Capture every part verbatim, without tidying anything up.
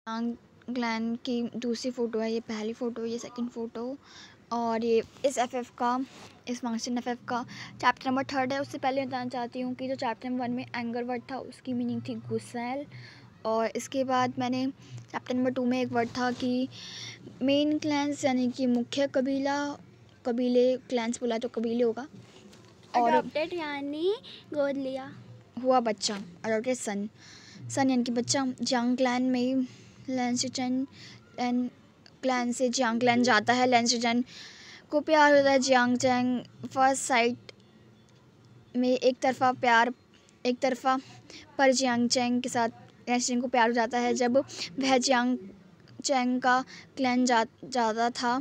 यांग clan की दूसरी photo है, ये पहली फ़ोटो, ये सेकंड फ़ोटो और ये इस एफएफ का, इस फंक्शन एफएफ का चैप्टर नंबर थर्ड है। उससे पहले बताना चाहती हूँ कि जो चैप्टर नंबर वन में एंगर वर्ड था उसकी मीनिंग थी गुस्सैल, और इसके बाद मैंने चैप्टर नंबर टू में एक वर्ड था कि मेन क्लैंस यानी कि मुख्य कबीला, कबीले, क्लैंस बोला तो कबीले होगा, और अडॉप्टेड यानी गोद लिया हुआ बच्चा, अडॉप्टेड सन, सन यानी कि बच्चा। जियांग क्लैन में लैंसिचन एंड क्लैन से जियांग क्लैन जाता है, लैंसिचन को प्यार होता है जियांग चैंग। फर्स्ट साइट में एक तरफा प्यार, एक तरफा पर जियांग चैंग के साथ लैंसिचन को प्यार हो जाता है जब वह जियांग चैंग का क्लैन जा जाता था।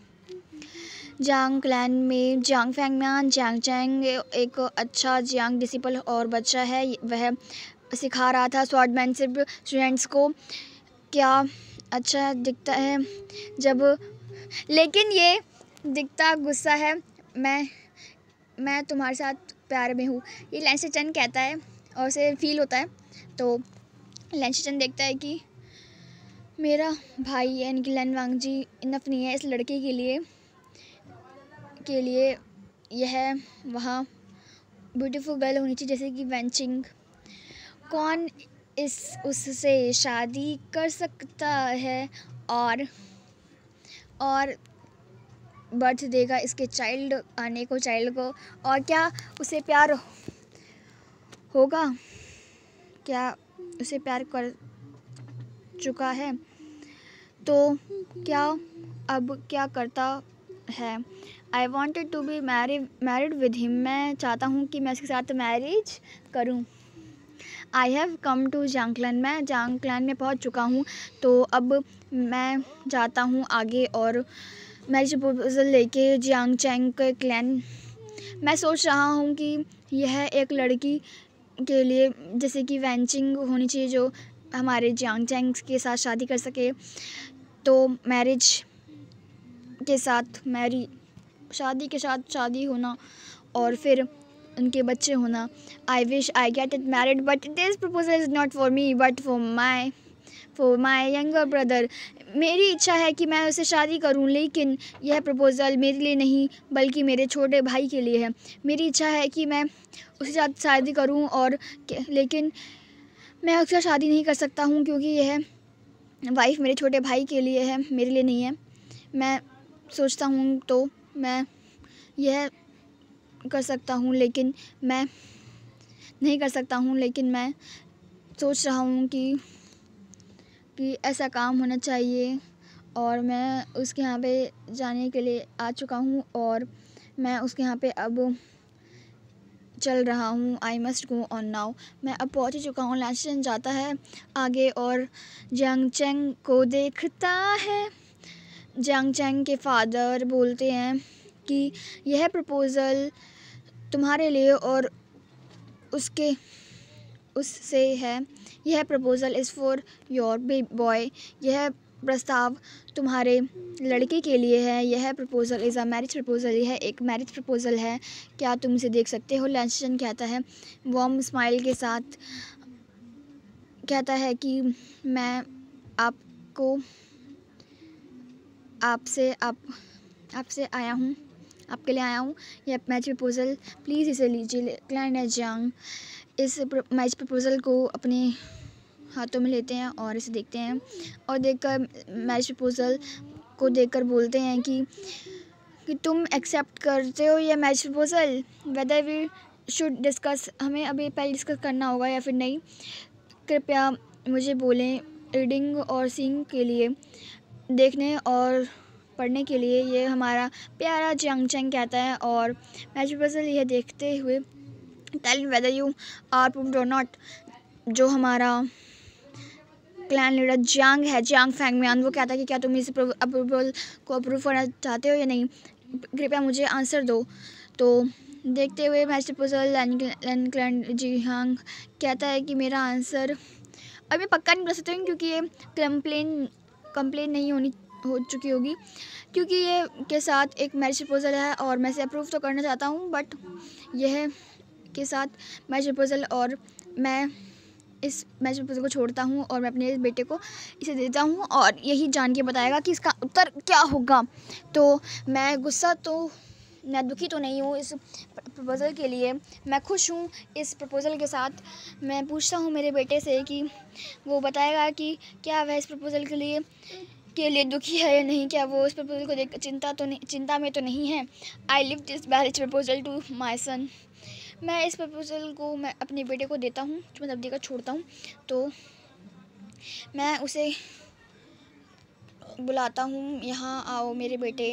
जियांग क्लैन में जियांग फैंगम्यान, जियांग चैंग एक अच्छा जियांग डिसिपल और बच्चा है। वह सिखा रहा था स्वॉर्डमैनशिप स्टूडेंट्स को। क्या अच्छा दिखता है जब, लेकिन ये दिखता गुस्सा है। मैं मैं तुम्हारे साथ प्यार में हूँ, ये लैंसिचन कहता है और उसे फील होता है। तो लैंसिचन देखता है कि मेरा भाई यानी कि लैन वांगजी इनफ नहीं है इस लड़के के लिए के लिए यह वहाँ ब्यूटीफुल गर्ल होनी चाहिए जैसे कि वेंचिंग। कौन इस उससे शादी कर सकता है और और बर्थ देगा इसके चाइल्ड आने को, चाइल्ड को, और क्या उसे प्यार होगा, क्या उसे प्यार कर चुका है, तो क्या अब क्या करता है। I wanted to be marry married with him, मैं चाहता हूँ कि मैं इसके साथ मैरिज करूँ। I have come to Jiang clan, मैं जियांग क्लैन में पहुँच चुका हूँ, तो अब मैं जाता हूँ आगे और मैरिज प्रपोजल लेके जियांग चैंग के क्लैन। मैं सोच रहा हूँ कि यह एक लड़की के लिए जैसे कि वेंचिंग होनी चाहिए जो हमारे जियांग चैंग के साथ शादी कर सके, तो मैरिज के साथ मैरी शादी के साथ शादी होना और फिर उनके बच्चे होना। I wish I get it married but this proposal is not for me but for my for my younger brother. मेरी इच्छा है कि मैं उससे शादी करूं, लेकिन यह प्रपोज़ल मेरे लिए नहीं बल्कि मेरे छोटे भाई के लिए है। मेरी इच्छा है कि मैं उसके साथ शादी करूं, और लेकिन मैं उसके साथ शादी नहीं कर सकता हूं क्योंकि यह वाइफ मेरे छोटे भाई के लिए है, मेरे लिए नहीं है। मैं सोचता हूँ तो मैं यह कर सकता हूँ लेकिन मैं नहीं कर सकता हूँ, लेकिन मैं सोच रहा हूँ कि कि ऐसा काम होना चाहिए, और मैं उसके यहाँ पे जाने के लिए आ चुका हूँ और मैं उसके यहाँ पे अब चल रहा हूँ। I must go on now, मैं अब पहुँच ही चुका हूँ। लैंसिचन जाता है आगे और जियांग चैंग को देखता है। जियांग चैंग के फादर बोलते हैं कि यह प्रपोज़ल तुम्हारे लिए और उसके उससे है, यह proposal is for your baby boy, यह प्रस्ताव तुम्हारे लड़के के लिए है, यह proposal is a marriage proposal, यह एक मैरिज प्रपोज़ल है, क्या तुम इसे देख सकते हो। लैंसिचन कहता है वार्म स्माइल के साथ, कहता है कि मैं आपको आपसे आप आपसे आया हूँ, आपके लिए आया हूँ, यह मैरिज प्रपोज़ल प्लीज़ इसे लीजिए। क्लैन एंड जियांग इस मैरिज प्रपोज़ल को अपने हाथों में लेते हैं और इसे देखते हैं, और देखकर मैरिज प्रपोज़ल को देखकर बोलते हैं कि कि तुम एक्सेप्ट करते हो यह marriage proposal, whether we should discuss, हमें अभी पहले डिस्कस करना होगा या फिर नहीं। कृपया मुझे बोलें। रीडिंग और सीइंग के लिए, देखने और पढ़ने के लिए, ये हमारा प्यारा जियांग चैंग कहता है, और मैरिज प्रपोज़ल यह देखते हुए tell me whether you are approved और नॉट। जो हमारा क्लैन लीडर जियांग है, जियांग फैंगम्यान, वो कहता है कि क्या तुम इस अप्रूवल को अप्रूव करना चाहते हो या नहीं, कृपया मुझे आंसर दो। तो देखते हुए marriage proposal Lan clan Jiang कहता है कि मेरा आंसर अब मैं पक्का नहीं बता सकती हूँ क्योंकि ये कंप्लेन कंप्लेन नहीं होनी हो चुकी होगी, क्योंकि ये के साथ एक मैरिज प्रपोज़ल है और मैं इसे अप्रूव तो करना चाहता हूँ, बट यह के साथ मैरिज प्रपोज़ल और मैं इस मैच प्रपोजल को छोड़ता हूँ और मैं अपने बेटे को इसे देता हूँ और यही जान के बताएगा कि इसका उत्तर क्या होगा। तो मैं गुस्सा तो मैं दुखी तो नहीं हूँ इस प्रपोज़ल के लिए, मैं खुश हूँ इस प्रपोज़ल के साथ। मैं पूछता हूँ मेरे बेटे से कि वो बताएगा कि क्या वह इस प्रपोज़ल के लिए के लिए दुखी है या नहीं, क्या वो इस प्रपोज़ल को देख चिंता तो नहीं चिंता में तो नहीं है। I leave this marriage proposal to my son. मैं इस प्रपोज़ल को मैं अपने बेटे को देता हूँ, मतलब देकर छोड़ता हूँ। तो मैं उसे बुलाता हूँ, यहाँ आओ मेरे बेटे।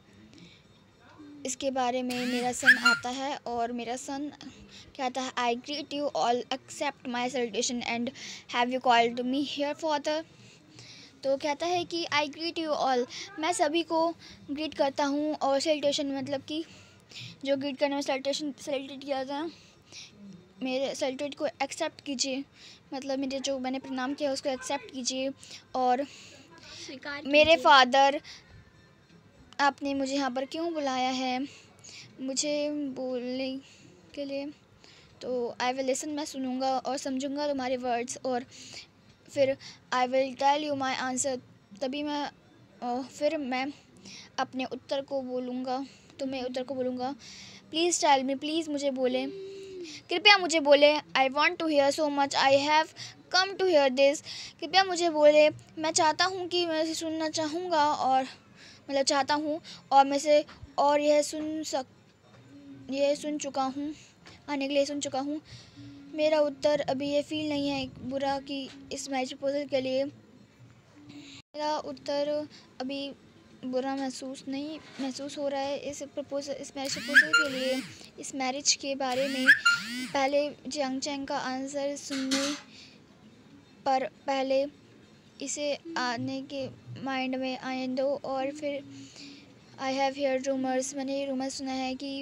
इसके बारे में मेरा सन आता है और मेरा सन कहता है, I greet you all accept my salutation and have you called me here father. तो कहता है कि आई ग्रीट यू ऑल, मैं सभी को ग्रीट करता हूँ और सैल्यूटेशन मतलब कि जो ग्रीट करने में सैल्यूटेशन सैल्यूटेट किया था, मेरे सैल्यूटेट को एक्सेप्ट कीजिए, मतलब मेरे जो मैंने प्रणाम किया उसको एक्सेप्ट कीजिए। और मेरे फादर, आपने मुझे यहाँ पर क्यों बुलाया है, मुझे बोलने के लिए। तो आई विल लिसन, मैं सुनूंगा और समझूंगा तुम्हारे वर्ड्स, और फिर I will tell you my answer, तभी मैं और फिर मैं अपने उत्तर को बोलूँगा, तुम्हें उत्तर को बोलूँगा। प्लीज़ टेल मी, प्लीज़ मुझे बोले, कृपया मुझे बोले। I want to hear so much, I have come to hear this. कृपया मुझे बोले, मैं चाहता हूँ कि मैं इसे सुनना चाहूँगा, और मतलब चाहता हूँ और मैं से और यह सुन सक यह सुन चुका हूँ, आने के लिए सुन चुका हूँ। मेरा उत्तर अभी ये फील नहीं है बुरा कि इस मैरिज प्रपोजल के लिए, मेरा उत्तर अभी बुरा महसूस नहीं महसूस हो रहा है इस प्रपोजल इस मैरिज प्रपोजल के लिए। इस मैरिज के बारे में पहले जियांग चैंग का आंसर सुनने पर पहले इसे आने के माइंड में आने दो, और फिर आई हैव हेयर रूमर्स, मैंने ये रूमर सुना है कि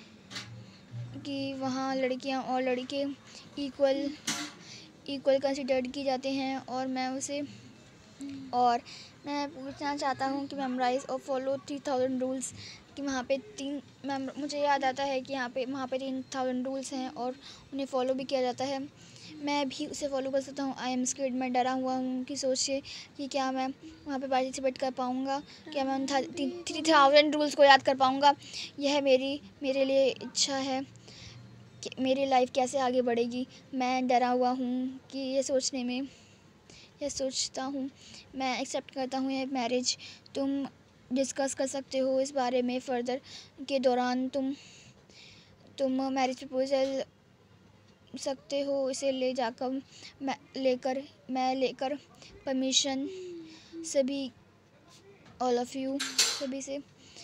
कि वहाँ लड़कियाँ और लड़के इक्वल इक्वल कंसिडर्ड की जाते हैं, और मैं उसे और मैं पूछना चाहता हूँ कि मेमोराइज और फॉलो थ्री थाउजेंड रूल्स, कि वहाँ पे तीन मैम मुझे याद आता है कि यहाँ पे वहाँ पे तीन थाउजेंड रूल्स हैं और उन्हें फॉलो भी किया जाता है। मैं भी उसे फॉलो कर सकता हूँ। आई एम स्केर्ड, मैं डरा हुआ हूँ कि सोचिए कि क्या मैं वहाँ पे पार्टिसिपेट कर पाऊँगा, क्या मैं उन थ्री थाउजेंड रूल्स को याद कर पाऊँगा। यह मेरी मेरे लिए इच्छा है कि मेरी लाइफ कैसे आगे बढ़ेगी। मैं डरा हुआ हूँ कि ये सोचने में यह सोचता हूँ। मैं एक्सेप्ट करता हूँ ये मैरिज। तुम डिस्कस कर सकते हो इस बारे में फर्दर के दौरान, तुम तुम मैरिज प्रपोजल सकते हो, इसे ले जाकर मैं लेकर मैं लेकर परमिशन सभी ऑल ऑफ यू सभी से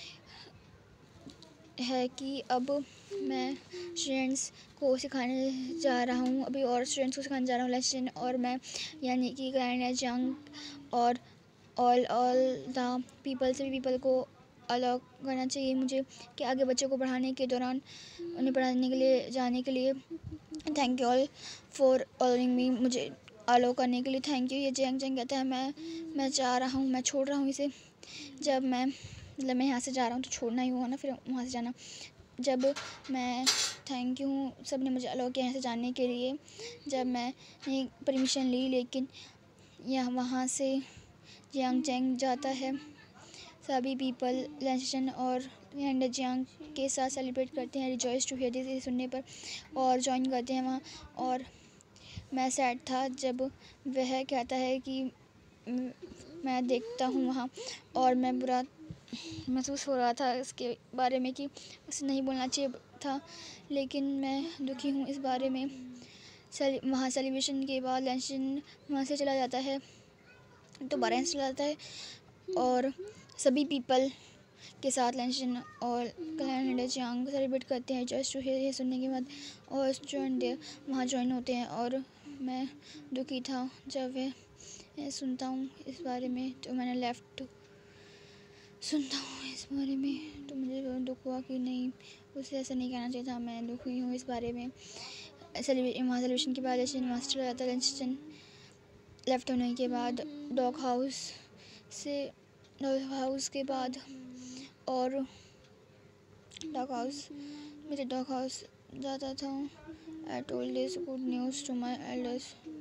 है कि अब मैं स्टूडेंट्स को सिखाने जा रहा हूँ अभी और स्टूडेंट्स को सिखाने जा रहा हूँ लेसन, और मैं यानी कि ग्रैंड जंग और ऑल ऑल द पीपल सभी पीपल को अलाउ करना चाहिए मुझे कि आगे बच्चों को पढ़ाने के दौरान उन्हें पढ़ाने के लिए जाने के लिए। Thank you all for allowing me, मुझे अलाउ करने के लिए थैंक यू। ये जैंग जैंग कहता है, मैं मैं जा रहा हूँ, मैं छोड़ रहा हूँ इसे। जब मैं मतलब मैं यहाँ से जा रहा हूँ तो छोड़ना ही होगा ना, फिर वहाँ से जाना। जब मैं थैंक यू हूँ, सब ने मुझे अलाउ किया यहाँ से जाने के लिए। जब मैं ने परमिशन ली, लेकिन यह वहाँ से जियांग चैंग जाता है, सभी पीपल लेसन और एंड जियांग के साथ सेलिब्रेट करते हैं, रिजॉइस टू हियर दिस सुनने पर, और ज्वाइन करते हैं वहाँ। और मैं सैड था जब वह कहता है कि मैं देखता हूँ वहाँ, और मैं बुरा महसूस हो रहा था इसके बारे में कि उसे नहीं बोलना चाहिए था, लेकिन मैं दुखी हूँ इस बारे में। सेल वहाँ सेलिब्रेशन के बाद लेसन वहाँ से चला जाता है, दोबारा यहाँ से चला जाता है, और सभी पीपल के साथ लेसन और कैलेंडर जियांग सेलिब्रेट करते हैं जस्ट टू हियर ये सुनने के बाद, और स्टूडेंट देयर वहाँ ज्वाइन होते हैं। और मैं दुखी था जब वह सुनता हूँ इस बारे में, तो मैंने लेफ़्ट सुनता हूँ इस बारे में, तो मुझे दुख हुआ कि नहीं, उसे ऐसा नहीं कहना चाहिए था। मैं दुखी हूँ इस बारे में। सेलिब्रेट वहाँ सेलिब्रेशन के बाद लेसन वहाँ से चला जाता है, लेसन लेफ़्ट होने के बाद डॉग हाउस से डॉग हाउस के बाद और डॉग हाउस मेरे डॉग हाउस जाता था। I told this good news to my elders.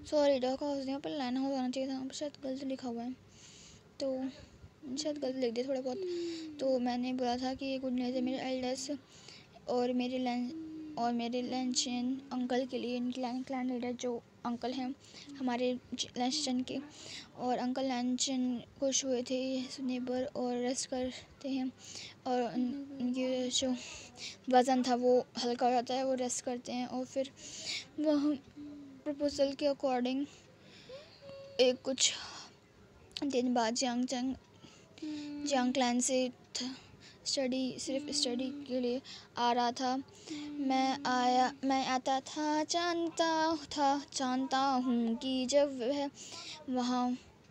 Sorry dog house नहीं, पर लैन हाउस आना चाहिए था, पर शायद गलत लिखा हुआ है, तो शायद गलत लिख दिया थोड़ा बहुत। तो मैंने बोला था कि ये गुड न्यूज़ है मेरे एल्डर्स और मेरे लंच और मेरे लंचन अंकल के लिए, क्लैन क्लैन लीडर जो अंकल हैं हमारे लंचन के, और अंकल लंचन खुश हुए थे सुनने पर और रेस्ट करते हैं, और उन- उनकी जो वज़न था वो हल्का हो जाता है, वो रेस्ट करते हैं, और फिर वह प्रपोजल के अकॉर्डिंग एक कुछ दिन बाद जियांग चंग जियांग क्लैन से स्टडी सिर्फ स्टडी के लिए आ रहा था। मैं आया मैं आता था, जानता था जानता हूँ कि जब वह वहाँ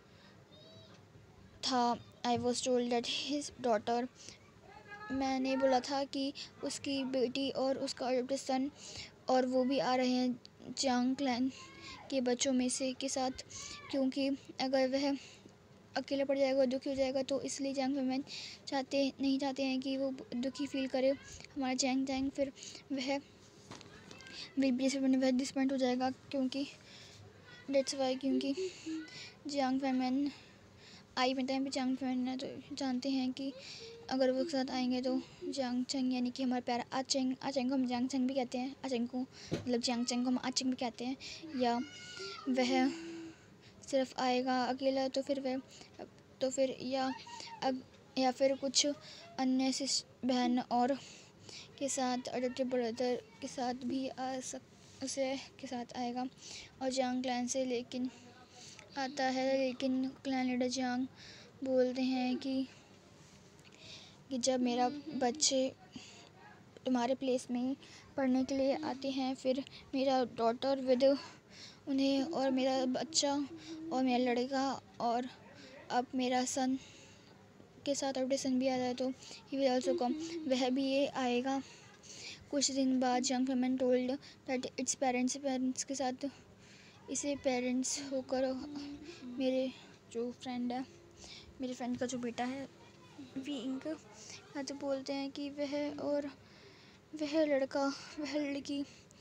था, I was told that his daughter, मैंने बोला था कि उसकी बेटी और उसका अडॉप्टेड सन और वो भी आ रहे हैं जियांग क्लैन के बच्चों में से के साथ, क्योंकि अगर वह अकेला पड़ जाएगा, दुखी हो जाएगा, तो इसलिए जियांग फैमिली चाहते नहीं चाहते हैं कि वो दुखी फील करे हमारा जियांग चैंग, फिर वह विल बी वह डिसपॉइंट हो जाएगा, क्योंकि डेट्स वाई क्योंकि जियांग फैमिली आई में टाइम पे जियांग फैमिली तो जानते हैं कि अगर वो एक साथ आएंगे तो जियांग चैंग यानी कि हमारा प्यारा आचेंग आचेंग को हम जियांग चैंग भी कहते हैं, आचेंग को मतलब जियांग चैंग को हम आचेंग भी कहते हैं, या वह सिर्फ आएगा अकेला तो फिर वह तो फिर या अग, या फिर कुछ अन्य सिस बहन और के साथ अडॉप्टेड ब्रदर के साथ भी आ सक उसे के साथ आएगा और जियांग क्लैन से लेकिन आता है, लेकिन क्लैन लीडर जियांग बोलते हैं कि कि जब मेरा बच्चे तुम्हारे प्लेस में पढ़ने के लिए आते हैं, फिर मेरा डॉटर विद उन्हें और मेरा बच्चा और मेरा लड़का और अब मेरा सन के साथ अपने सन भी आ जाए तो ही विल ऑल्सो कम, वह भी ये आएगा। कुछ दिन बाद Jiang family told that it's parents parents के साथ इसे पेरेंट्स होकर मेरे जो फ्रेंड है मेरे फ्रेंड का जो बेटा है विंग तो बोलते हैं कि वह और वह लड़का वह लड़की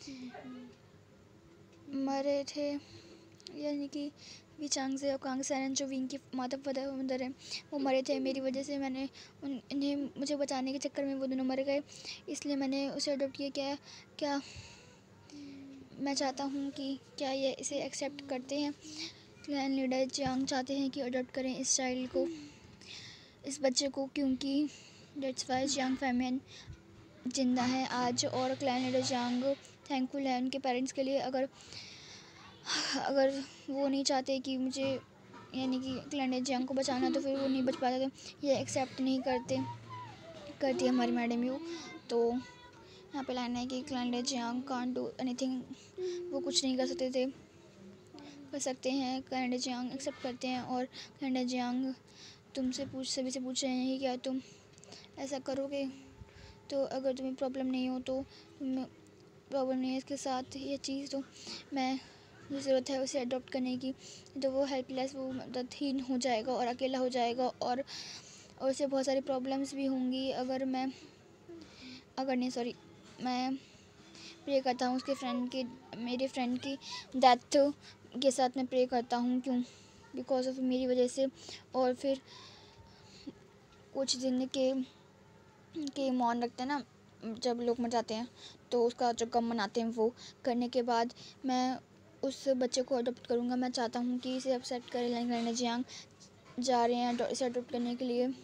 मरे थे, यानी कि विचांग से और कांग सैनन जो विंग की माता पिता मदर है वो मरे थे मेरी वजह से। मैंने उन इन्हें मुझे बचाने के चक्कर में वो दोनों मर गए, इसलिए मैंने उसे अडॉप्ट किया। क्या क्या मैं चाहता हूँ कि क्या ये इसे एक्सेप्ट करते हैं। क्लैन लीडर जियांग चाहते हैं कि अडॉप्ट करें इस चाइल्ड को, इस बच्चे को, क्योंकि डेट्स वाई जियांग फैमिली जिंदा है आज, और क्लैन लीडर जियांग थैंकफुल है उनके पेरेंट्स के लिए। अगर अगर वो नहीं चाहते कि मुझे यानी कि क्लैन लीडर जियांग को बचाना तो फिर वो नहीं बच पाते, तो ये एक्सेप्ट नहीं करते करती है हमारी मैडम यू। तो यहाँ पे लाइन है कि clan leader Jiang can't do anything, वो कुछ नहीं कर सकते थे कर सकते हैं। क्लैन लीडर जियांग एक्सेप्ट करते हैं और क्लैन लीडर जियांग तुमसे पूछ सभी से पूछ रहे हैं कि क्या तुम ऐसा करोगे, तो अगर तुम्हें प्रॉब्लम नहीं हो तो तुम प्रॉब्लम नहीं है इसके साथ ये चीज़, तो मैं ज़रूरत है उसे अडॉप्ट करने की, तो वो हेल्पलेस वो मददहीन हो जाएगा और अकेला हो जाएगा, और और उसे बहुत सारी प्रॉब्लम्स भी होंगी। अगर मैं अगर नहीं सॉरी मैं प्रे करता हूँ उसके फ्रेंड की मेरे फ्रेंड की डेथ के साथ मैं प्रे करता हूँ, क्यों बिकॉज ऑफ मेरी वजह से। और फिर कुछ दिन के के मौन रखते हैं ना जब लोग मर जाते हैं, तो उसका जो गम मनाते हैं वो करने के बाद मैं उस बच्चे को अडॉप्ट करूँगा। मैं चाहता हूँ कि इसे एक्सेप्ट करें। क्लैन जियांग जा रहे हैं इसे अडॉप्ट करने के लिए,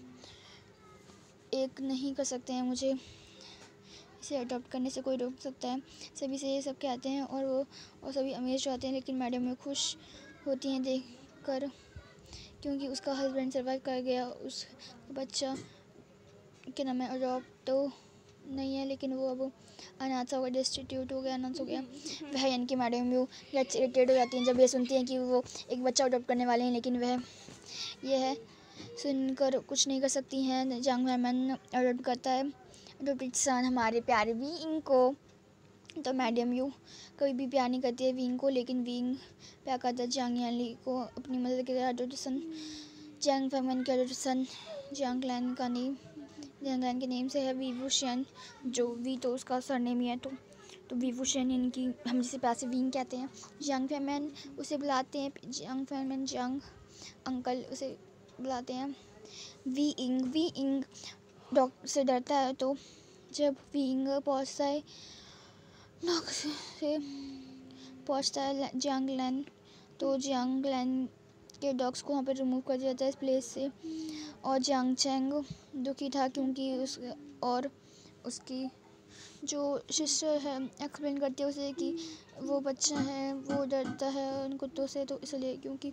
एक नहीं कर सकते हैं मुझे इसे अडॉप्ट करने से कोई रोक सकता है। सभी से ये सब कहते हैं और वो और सभी अमेज होते हैं, लेकिन मैडम में खुश होती हैं देख कर, क्योंकि उसका हस्बैंड सर्वाइव कर गया। उस बच्चा के नाम है अडॉप्ट तो नहीं है, लेकिन वो अब अनाथ हो गया, डिस्ट्रीट्यूट हो गया, अनाथ हो गया वह, यानी कि मैडम वो गेट्स इरिटेट हो जाती हैं जब ये सुनती हैं कि वो एक बच्चा अडॉप्ट करने वाले हैं, लेकिन वह यह सुनकर कुछ नहीं कर सकती हैं। जियांग फैमिली अडॉप्ट करता है अडॉप्टेड सन हमारे प्यारे विंग को, तो मैडम यू कभी भी प्यार नहीं करती है विंग को, लेकिन विंग प्यार करता है जियांग याली को अपनी मदद के अडॉप्टेड सन। जियांग फैमिली के अडॉप्टेड सन जियांग क्लैन का नेम जियांग क्लैन के नेम से है वी वुशियन, जो वी तो उसका सरनेम ही है, तो तो वीवूशेन इनकी हम जिसे पैसे विंग कहते हैं। जियांग फैंगमैन उसे बुलाते हैं, जियांग फैंगमैन जियांग अंकल उसे बुलाते हैं। वी इंग वी इंग डॉक्टर से डरता है, तो जब वी इंग पहुँचता है डॉक्टर से पहुँचता है जियांग लैन, तो जियांग लैन के डॉग्स को वहाँ पर रिमूव कर दिया जाता है इस प्लेस से। और जियांग चैंग दुखी था क्योंकि उस और उसकी जो सिस्टर है एक्सप्लेन करती है उसे कि वो बच्चा है वो डरता है उन कुत्तों से, तो इसलिए क्योंकि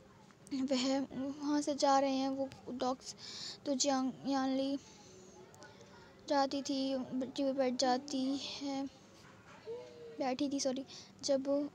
वह वहाँ से जा रहे हैं वो डॉग्स। तो जियांग यानली जाती थी बच्ची पे बैठ जाती है बैठी थी सॉरी जब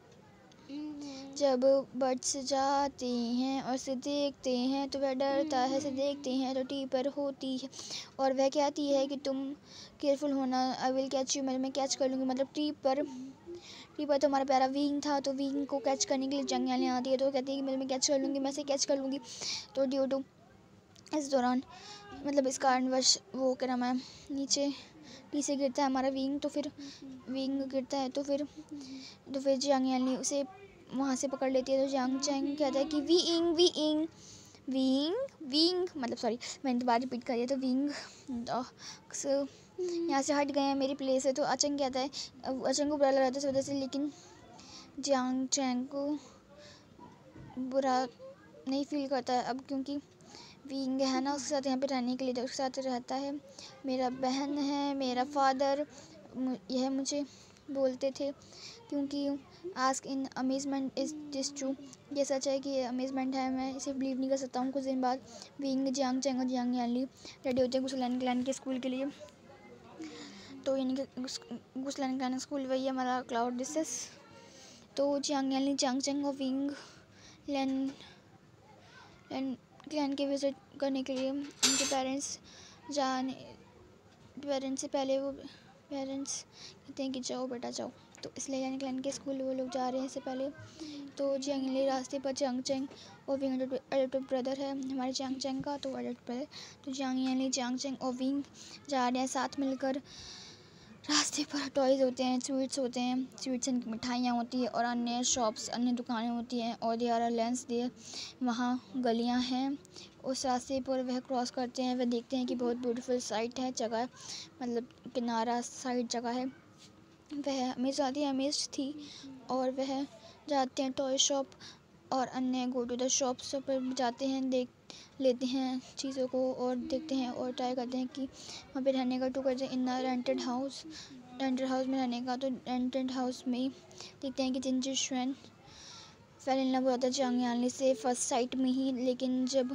जब बर्ड्स जाते हैं और उसे देखते हैं तो वह डरता है, उसे देखते हैं तो टी पर होती है और वह कहती है कि तुम केयरफुल होना, आई विल कैच यू, मैं कैच कर लूँगी। मतलब टी पर टी पर तो हमारा प्यारा विंग था, तो विंग को कैच करने के लिए जियांग यानली आती है, तो कहती है कि मैं कैच कर लूँगी, मैं से कैच कर लूँगी। तो ड्यू टू इस दौरान मतलब इस कारणवश वो क्या नाम है नीचे टी से गिरता है हमारा विंग, तो फिर विंग गिरता है तो फिर तो फिर जियांग यानली उसे वहाँ से पकड़ लेती है। तो जियांग चैंग कहता है कि वी इंग वी इंग विंग विंग मतलब सॉरी मैंने दोबारा रिपीट कर दिया, तो विंग डॉग्स यहाँ से हट गए हैं मेरी प्लेस है। तो अचंग कहता है अचंग को बुरा लग रहा था इस वजह से, लेकिन जियांग चैंग को बुरा नहीं फील करता है अब, क्योंकि विंग है ना उसके साथ यहाँ पे रहने के लिए, तो उसके साथ रहता है। मेरा बहन है, मेरा फादर यह मुझे बोलते थे, क्योंकि ask in amazement is this true, ये सच है कि ये अमेजमेंट है, मैं इसे बिलीव नहीं कर सकता हूँ। कुछ दिन बाद विंग जियांग चैंग और जियांग यानली रेडी होते हैं गुसलैन क्लैन के स्कूल के लिए। तो यानी कि गुसलैन क्लैन स्कूल वही है हमारा क्लाउड डिसेस। तो जियांग यानली जियांग चैंग और विंग लैन लैन क्लैन के विज़िट करने के लिए उनके पेरेंट्स जाने पेरेंट्स से पहले वो पेरेंट्स कहते हैं कि जाओ बेटा जाओ, तो इसलिए यानी क्लैन के स्कूल वो लोग जा रहे हैं इससे पहले। तो जियांग यानली रास्ते पर जियांग चैंग और विंग एडल्ट ब्रदर है हमारे जियांग चैंग का, तो एडल्ट ब्रदर। तो जियांग यानली जियांग चैंग और विंग जा रहे हैं साथ मिलकर। रास्ते पर टॉयज़ होते हैं, स्वीट्स होते हैं, स्वीट्स की मिठाइयाँ होती है और अन्य शॉप्स अन्य दुकानें होती हैं और दे आर लेंस दे वहाँ गलियाँ हैं। उस रास्ते पर वह क्रॉस करते हैं, वह देखते हैं कि बहुत ब्यूटीफुल साइट है जगह, मतलब किनारा साइड जगह है। वह अमेज आती अमेज थी और वह जाते हैं टॉय शॉप और अन्य गो टू द शॉप्स पर जाते हैं, देख लेते हैं चीज़ों को और देखते हैं और ट्राई करते हैं कि वहाँ पे रहने का, टू करते हैं in rented house rented house में रहने का। तो रेंटेड हाउस में देखते हैं कि जिंजर शुएन फेल इन लव होता है जियांग यानली से फर्स्ट साइट में ही, लेकिन जब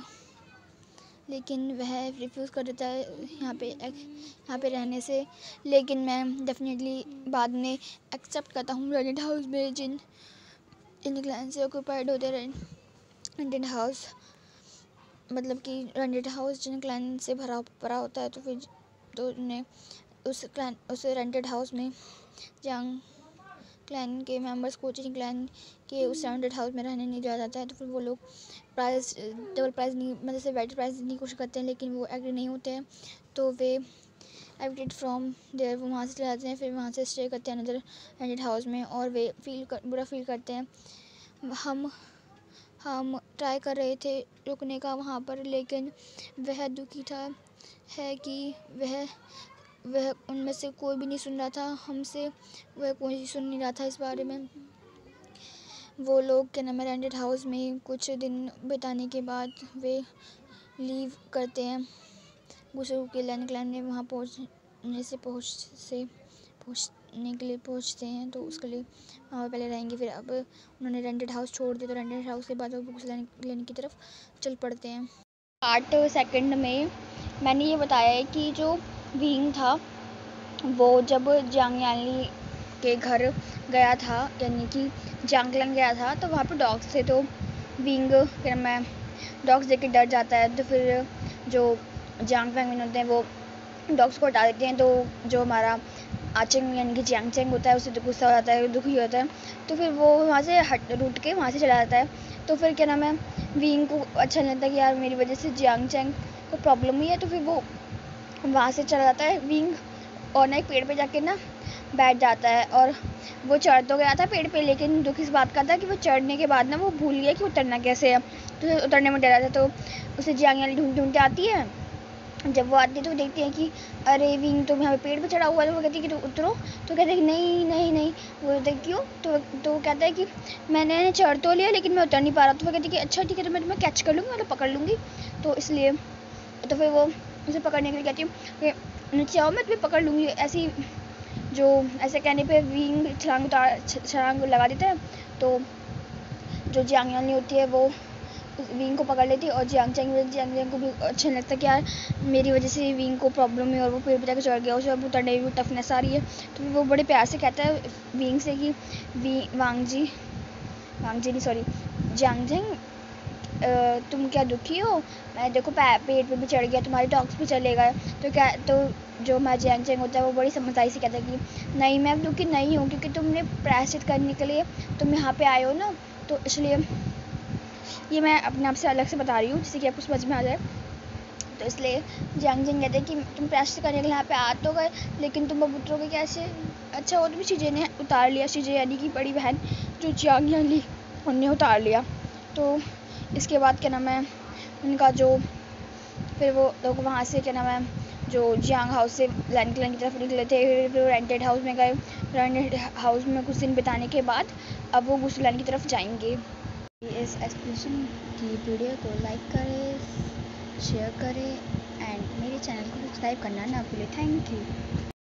लेकिन वह रिफ्यूज़ कर देता है यहाँ पे यहाँ पे रहने से। लेकिन मैं डेफिनेटली बाद में एक्सेप्ट करता हूँ रेंटेड हाउस में जिन इन क्लैन से ऑक्यूपाइड होते हैं। रेंटेड हाउस मतलब कि रेंटेड हाउस जिन क्लैन से भरा भरा होता है, तो फिर तो उन्हें उस क्लैन उस रेंटेड हाउस में जियांग क्लैन के मेंबर्स को जिन क्लैन के उस रेंटेड हाउस में रहने नहीं दिया जाता है, तो फिर वो लोग प्राइस डबल प्राइस नहीं मतलब से बेटर प्राइस देने की कोशिश करते हैं, लेकिन वो एग्री नहीं होते हैं, तो वे एविटेड फ्रॉम देयर वो वहाँ से चले जाते हैं। फिर वहाँ से स्टे करते हैं अनदर रेंटेड हाउस में और वे फील कर, बुरा फील करते हैं। हम हम ट्राई कर रहे थे रुकने का वहाँ पर, लेकिन वह दुखी था है कि वह वह उनमें से कोई भी नहीं सुन रहा था हमसे, वह कोई सुन नहीं रहा था इस बारे में। वो लोग क्या नाम है रेंटेड हाउस में कुछ दिन बिताने के बाद वे लीव करते हैं गुसरू के लैन क्लैन में। वहाँ पहुँचने से पहुँच से पहुँचने के लिए पहुँचते हैं, तो उसके लिए वहाँ पहले रहेंगे। फिर अब उन्होंने रेंटेड हाउस छोड़ दिया, तो रेंटेड हाउस के बाद वो बुक्स लेने की तरफ चल पड़ते हैं। आठ सेकंड में मैंने ये बताया है कि जो विंग था वो जब जियांग यानली के घर गया था, यानी कि जियांग क्लैन गया था, तो वहाँ पे डॉग्स थे, तो विंग फिर मैं डॉग्स देख के डर जाता है, तो फिर जो जियांग फैंगमैन होते हैं वो डॉग्स को हटा देते हैं। तो जो हमारा आचेंग यानी कि जियांग चैंग होता है उसे तो गुस्सा हो जाता है, दुखी होता है, तो फिर वो वहाँ से हट रूट के वहाँ से चला जाता है। तो फिर क्या नाम है विंग को अच्छा नहीं लगता है कि यार मेरी वजह से जियांग चैंग को प्रॉब्लम हुई है, तो फिर वो वहाँ से चला जाता है विंग और ना एक पेड़ पे जाके ना बैठ जाता है और वो चढ़ तो गया था पेड़ पे, लेकिन दुख इस बात का था कि वो चढ़ने के बाद ना वो भूल गया कि उतरना कैसे है, तो उसे उतरने में डरा था। तो उसे जियांग याली ढूंढ ढूंढ के आती है। जब वो आती है तो वो देखती है कि अरे विंग तो यहाँ पे पेड़ पे चढ़ा हुआ है। तो वो कहती है कि तुम उतरो, तो कहते हैं कि नहीं नहीं नहीं। वो कहते हैं क्यों, तो तो वो कहता है कि मैंने चढ़ तो लिया लेकिन मैं उतर नहीं पा रहा। तो वो कहती है कि अच्छा ठीक है, तो मैं तुम्हें कैच कर लूँगी, मतलब पकड़ लूँगी। तो इसलिए तो फिर वो उसे पकड़ने के लिए कहती हूँ कि नीचे आओ, मैं तुम्हें पकड़ लूँगी। ऐसी जो ऐसे कहने पे विंग छलांग उतार छलांग लगा देता है। तो जो जियांग याली होती है वो विंग को पकड़ लेती है और जियांग चैंग जियांग चैंग को भी अच्छा नहीं लगता कि यार मेरी वजह से विंग को प्रॉब्लम है और वो पेड़ पे जाकर चढ़ गया, उसे अब उतरने में भी टफनेस आ रही है। तो वो बड़े प्यार से कहता है विंग से कि वी वांग जी वांग जी नहीं सॉरी जियांग चैंग, तुम क्या दुखी हो, मैं देखो पेड़ पे भी चढ़ गया, तुम्हारे टॉक्स भी चलेगा। तो क्या तो जो मैं जियांग चैंग होता है वो बड़ी समझदारी से कहता है कि नहीं मैं दुखी नहीं हूँ, क्योंकि तुमने प्रायश्चित करने के लिए तुम यहाँ पे आए हो ना, तो इसलिए ये मैं अपने आप से अलग से बता रही हूँ जिससे कि आपको समझ में आ जाए। तो इसलिए जियांग चैंग कहते हैं कि तुम प्रायश्चित करने के लिए यहाँ पे आ तो गए, लेकिन तुम अब उतरोगे कैसे। अच्छा वो तो भी शीजे ने उतार लिया, शीजे यानी कि बड़ी बहन जो जियांग याली उनने उतार लिया। तो इसके बाद क्या नाम है उनका जो फिर वो लोग वहाँ से क्या नाम है जो जियांग हाउस से लैंड क्लैन की तरफ निकले थे, फिर रेंटेड हाउस में गए। रेंटेड हाउस में कुछ दिन बिताने के बाद अब वो गुसलैंड की तरफ जाएंगे। इस एक्सप्लेनेशन की वीडियो को लाइक करें, शेयर करें एंड मेरे चैनल को सब्सक्राइब करना ना भूलें। Thank you.